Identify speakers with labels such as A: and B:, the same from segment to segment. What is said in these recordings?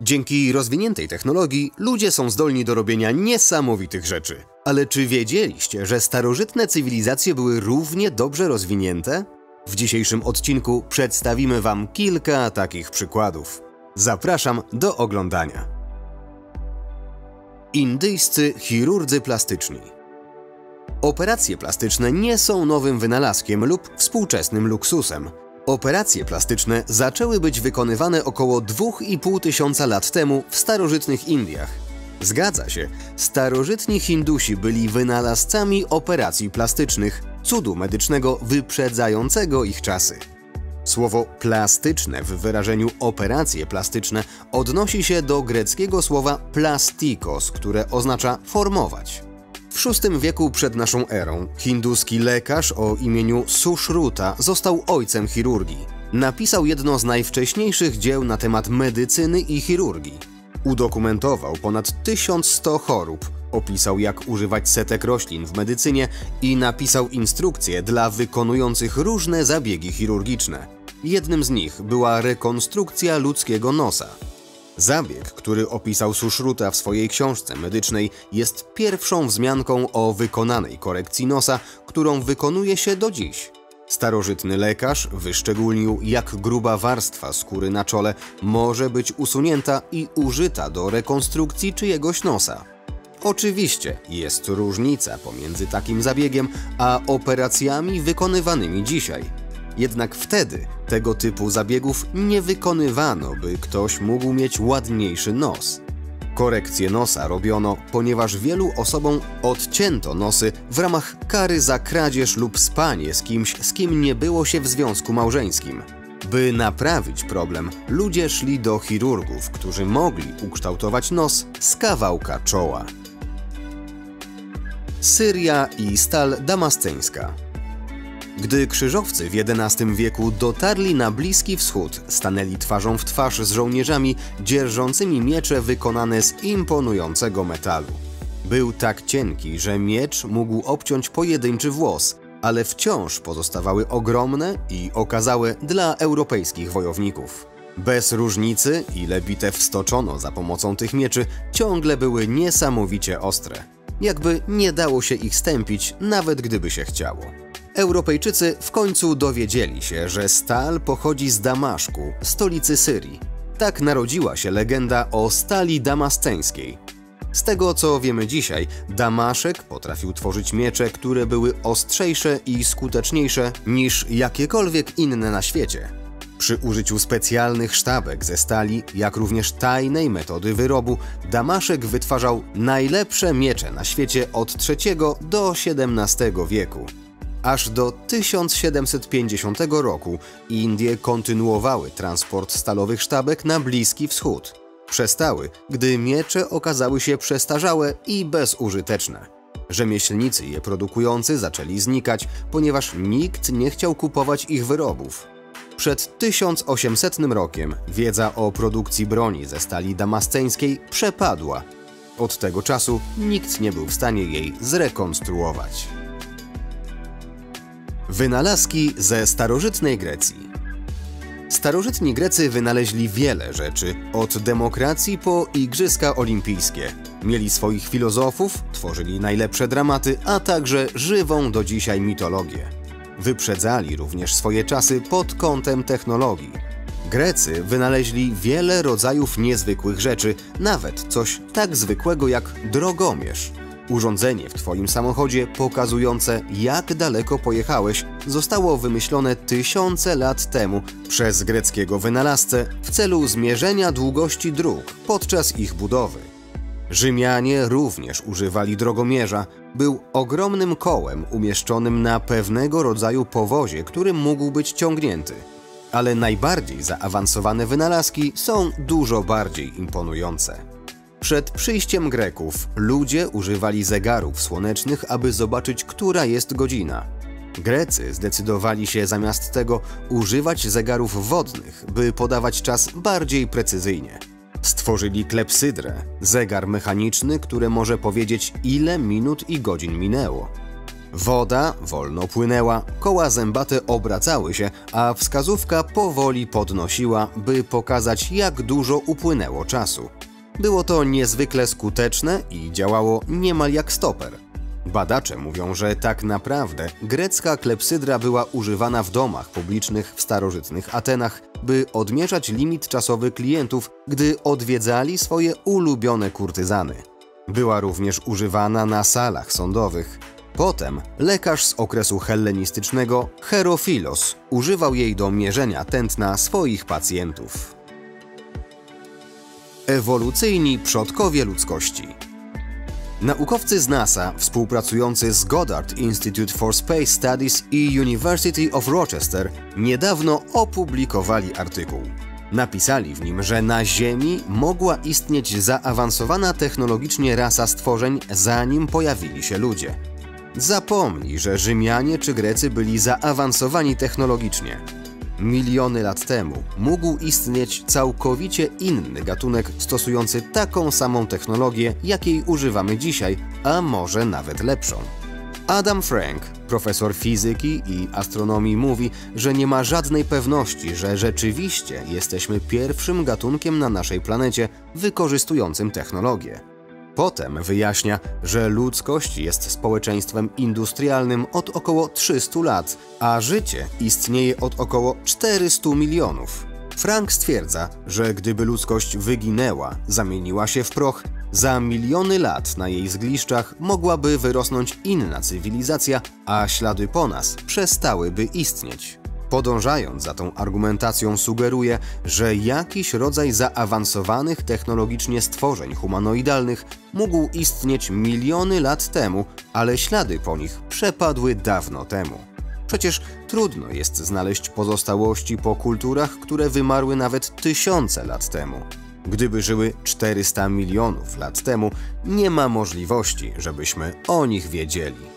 A: Dzięki rozwiniętej technologii ludzie są zdolni do robienia niesamowitych rzeczy. Ale czy wiedzieliście, że starożytne cywilizacje były równie dobrze rozwinięte? W dzisiejszym odcinku przedstawimy Wam kilka takich przykładów. Zapraszam do oglądania. Indyjscy chirurdzy plastyczni. Operacje plastyczne nie są nowym wynalazkiem lub współczesnym luksusem. Operacje plastyczne zaczęły być wykonywane około 2500 lat temu w starożytnych Indiach. Zgadza się, starożytni Hindusi byli wynalazcami operacji plastycznych, cudu medycznego wyprzedzającego ich czasy. Słowo plastyczne w wyrażeniu operacje plastyczne odnosi się do greckiego słowa plastikos, które oznacza formować. W VI wieku przed naszą erą hinduski lekarz o imieniu Sushruta został ojcem chirurgii. Napisał jedno z najwcześniejszych dzieł na temat medycyny i chirurgii. Udokumentował ponad 1100 chorób, opisał jak używać setek roślin w medycynie i napisał instrukcje dla wykonujących różne zabiegi chirurgiczne. Jednym z nich była rekonstrukcja ludzkiego nosa. Zabieg, który opisał Sushruta w swojej książce medycznej, jest pierwszą wzmianką o wykonanej korekcji nosa, którą wykonuje się do dziś. Starożytny lekarz wyszczególnił, jak gruba warstwa skóry na czole może być usunięta i użyta do rekonstrukcji czyjegoś nosa. Oczywiście jest różnica pomiędzy takim zabiegiem a operacjami wykonywanymi dzisiaj. Jednak wtedy tego typu zabiegów nie wykonywano, by ktoś mógł mieć ładniejszy nos. Korekcję nosa robiono, ponieważ wielu osobom odcięto nosy w ramach kary za kradzież lub spanie z kimś, z kim nie było się w związku małżeńskim. By naprawić problem, ludzie szli do chirurgów, którzy mogli ukształtować nos z kawałka czoła. Syria i stal damasceńska. Gdy krzyżowcy w XI wieku dotarli na Bliski Wschód, stanęli twarzą w twarz z żołnierzami dzierżącymi miecze wykonane z imponującego metalu. Był tak cienki, że miecz mógł obciąć pojedynczy włos, ale wciąż pozostawały ogromne i okazałe dla europejskich wojowników. Bez różnicy, ile bitew stoczono za pomocą tych mieczy, ciągle były niesamowicie ostre. Jakby nie dało się ich stępić, nawet gdyby się chciało. Europejczycy w końcu dowiedzieli się, że stal pochodzi z Damaszku, stolicy Syrii. Tak narodziła się legenda o stali damasceńskiej. Z tego co wiemy dzisiaj, Damaszek potrafił tworzyć miecze, które były ostrzejsze i skuteczniejsze niż jakiekolwiek inne na świecie. Przy użyciu specjalnych sztabek ze stali, jak również tajnej metody wyrobu, Damaszek wytwarzał najlepsze miecze na świecie od III do XVII wieku. Aż do 1750 roku Indie kontynuowały transport stalowych sztabek na Bliski Wschód. Przestały, gdy miecze okazały się przestarzałe i bezużyteczne. Rzemieślnicy je produkujący zaczęli znikać, ponieważ nikt nie chciał kupować ich wyrobów. Przed 1800 rokiem wiedza o produkcji broni ze stali damasceńskiej przepadła. Od tego czasu nikt nie był w stanie jej zrekonstruować. Wynalazki ze starożytnej Grecji. Starożytni Grecy wynaleźli wiele rzeczy, od demokracji po igrzyska olimpijskie. Mieli swoich filozofów, tworzyli najlepsze dramaty, a także żywą do dzisiaj mitologię. Wyprzedzali również swoje czasy pod kątem technologii. Grecy wynaleźli wiele rodzajów niezwykłych rzeczy, nawet coś tak zwykłego jak drogomierz. Urządzenie w Twoim samochodzie pokazujące, jak daleko pojechałeś, zostało wymyślone tysiące lat temu przez greckiego wynalazcę w celu zmierzenia długości dróg podczas ich budowy. Rzymianie również używali drogomierza. Był ogromnym kołem umieszczonym na pewnego rodzaju powozie, który mógł być ciągnięty. Ale najbardziej zaawansowane wynalazki są dużo bardziej imponujące. Przed przyjściem Greków ludzie używali zegarów słonecznych, aby zobaczyć, która jest godzina. Grecy zdecydowali się zamiast tego używać zegarów wodnych, by podawać czas bardziej precyzyjnie. Stworzyli klepsydrę, zegar mechaniczny, który może powiedzieć, ile minut i godzin minęło. Woda wolno płynęła, koła zębate obracały się, a wskazówka powoli podnosiła, by pokazać, jak dużo upłynęło czasu. Było to niezwykle skuteczne i działało niemal jak stoper. Badacze mówią, że tak naprawdę grecka klepsydra była używana w domach publicznych w starożytnych Atenach, by odmierzać limit czasowy klientów, gdy odwiedzali swoje ulubione kurtyzany. Była również używana na salach sądowych. Potem lekarz z okresu hellenistycznego Herofilos używał jej do mierzenia tętna swoich pacjentów. Ewolucyjni przodkowie ludzkości. Naukowcy z NASA, współpracujący z Goddard Institute for Space Studies i University of Rochester, niedawno opublikowali artykuł. Napisali w nim, że na Ziemi mogła istnieć zaawansowana technologicznie rasa stworzeń, zanim pojawili się ludzie. Zapomnij, że Rzymianie czy Grecy byli zaawansowani technologicznie. Miliony lat temu mógł istnieć całkowicie inny gatunek stosujący taką samą technologię, jakiej używamy dzisiaj, a może nawet lepszą. Adam Frank, profesor fizyki i astronomii, mówi, że nie ma żadnej pewności, że rzeczywiście jesteśmy pierwszym gatunkiem na naszej planecie wykorzystującym technologię. Potem wyjaśnia, że ludzkość jest społeczeństwem industrialnym od około 300 lat, a życie istnieje od około 400 milionów. Frank stwierdza, że gdyby ludzkość wyginęła, zamieniła się w proch, za miliony lat na jej zgliszczach mogłaby wyrosnąć inna cywilizacja, a ślady po nas przestałyby istnieć. Podążając za tą argumentacją, sugeruje, że jakiś rodzaj zaawansowanych technologicznie stworzeń humanoidalnych mógł istnieć miliony lat temu, ale ślady po nich przepadły dawno temu. Przecież trudno jest znaleźć pozostałości po kulturach, które wymarły nawet tysiące lat temu. Gdyby żyły 400 milionów lat temu, nie ma możliwości, żebyśmy o nich wiedzieli.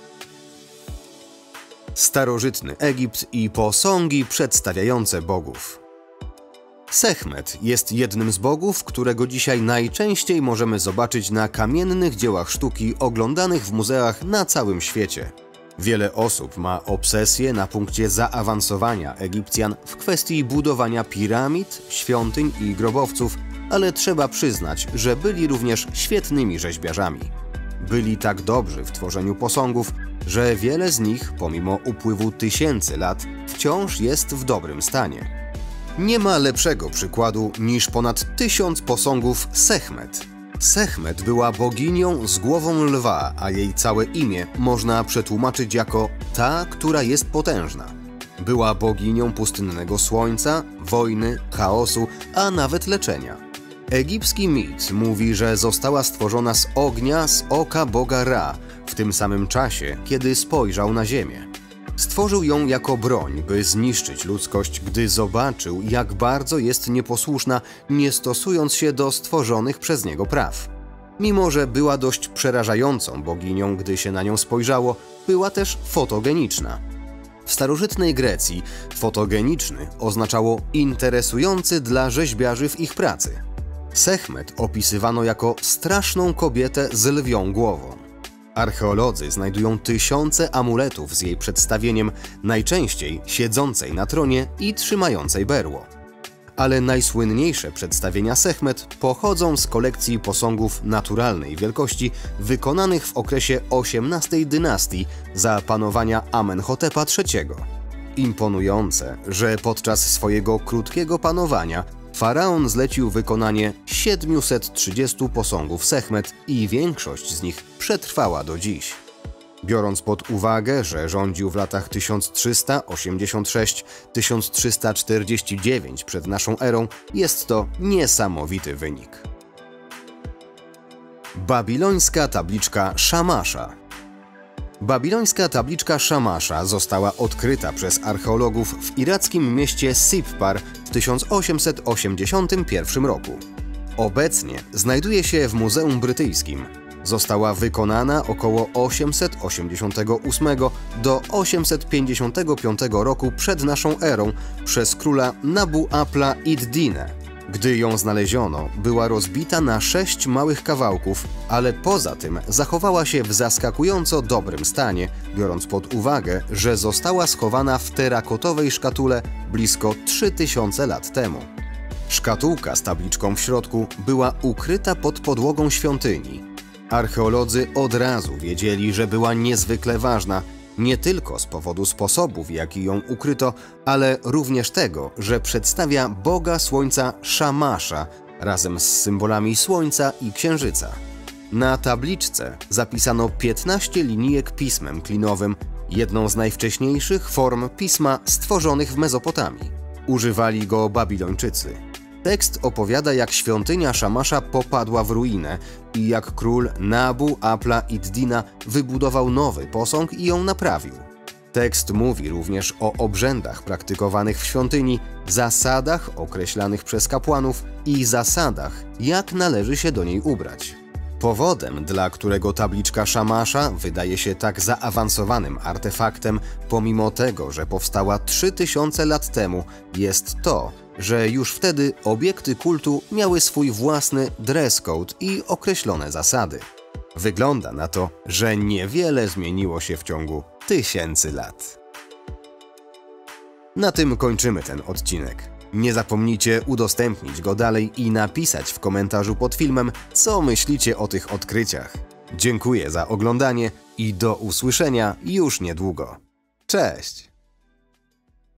A: Starożytny Egipt i posągi przedstawiające bogów. Sechmet jest jednym z bogów, którego dzisiaj najczęściej możemy zobaczyć na kamiennych dziełach sztuki oglądanych w muzeach na całym świecie. Wiele osób ma obsesję na punkcie zaawansowania Egipcjan w kwestii budowania piramid, świątyń i grobowców, ale trzeba przyznać, że byli również świetnymi rzeźbiarzami. Byli tak dobrzy w tworzeniu posągów, że wiele z nich, pomimo upływu tysięcy lat, wciąż jest w dobrym stanie. Nie ma lepszego przykładu niż ponad 1000 posągów Sechmet. Sechmet była boginią z głową lwa, a jej całe imię można przetłumaczyć jako ta, która jest potężna. Była boginią pustynnego słońca, wojny, chaosu, a nawet leczenia. Egipski mit mówi, że została stworzona z ognia z oka boga Ra w tym samym czasie, kiedy spojrzał na ziemię. Stworzył ją jako broń, by zniszczyć ludzkość, gdy zobaczył, jak bardzo jest nieposłuszna, nie stosując się do stworzonych przez niego praw. Mimo że była dość przerażającą boginią, gdy się na nią spojrzało, była też fotogeniczna. W starożytnej Grecji fotogeniczny oznaczało interesujący dla rzeźbiarzy w ich pracy. Sechmet opisywano jako straszną kobietę z lwią głową. Archeolodzy znajdują tysiące amuletów z jej przedstawieniem, najczęściej siedzącej na tronie i trzymającej berło. Ale najsłynniejsze przedstawienia Sechmet pochodzą z kolekcji posągów naturalnej wielkości wykonanych w okresie XVIII dynastii za panowania Amenhotepa III. Imponujące, że podczas swojego krótkiego panowania faraon zlecił wykonanie 730 posągów Sechmet i większość z nich przetrwała do dziś. Biorąc pod uwagę, że rządził w latach 1386–1349 przed naszą erą, jest to niesamowity wynik. Babilońska tabliczka Szamasza. Babilońska tabliczka Szamasza została odkryta przez archeologów w irackim mieście Sipar w 1881 roku. Obecnie znajduje się w Muzeum Brytyjskim. Została wykonana około 888 do 855 roku przed naszą erą przez króla Nabu Apla id-Dinę. Gdy ją znaleziono, była rozbita na 6 małych kawałków, ale poza tym zachowała się w zaskakująco dobrym stanie, biorąc pod uwagę, że została schowana w terakotowej szkatule blisko 3000 lat temu. Szkatułka z tabliczką w środku była ukryta pod podłogą świątyni. Archeolodzy od razu wiedzieli, że była niezwykle ważna, nie tylko z powodu sposobu, w jaki ją ukryto, ale również tego, że przedstawia boga słońca Szamasza razem z symbolami słońca i księżyca. Na tabliczce zapisano 15 linijek pismem klinowym, jedną z najwcześniejszych form pisma stworzonych w Mezopotamii. Używali go Babilończycy. Tekst opowiada, jak świątynia Szamasza popadła w ruinę i jak król Nabu-apla-iddina wybudował nowy posąg i ją naprawił. Tekst mówi również o obrzędach praktykowanych w świątyni, zasadach określanych przez kapłanów i zasadach, jak należy się do niej ubrać. Powodem, dla którego tabliczka Szamasza wydaje się tak zaawansowanym artefaktem, pomimo tego, że powstała 3000 lat temu, jest to, że już wtedy obiekty kultu miały swój własny dress code i określone zasady. Wygląda na to, że niewiele zmieniło się w ciągu 1000 lat. Na tym kończymy ten odcinek. Nie zapomnijcie udostępnić go dalej i napisać w komentarzu pod filmem, co myślicie o tych odkryciach. Dziękuję za oglądanie i do usłyszenia już niedługo. Cześć!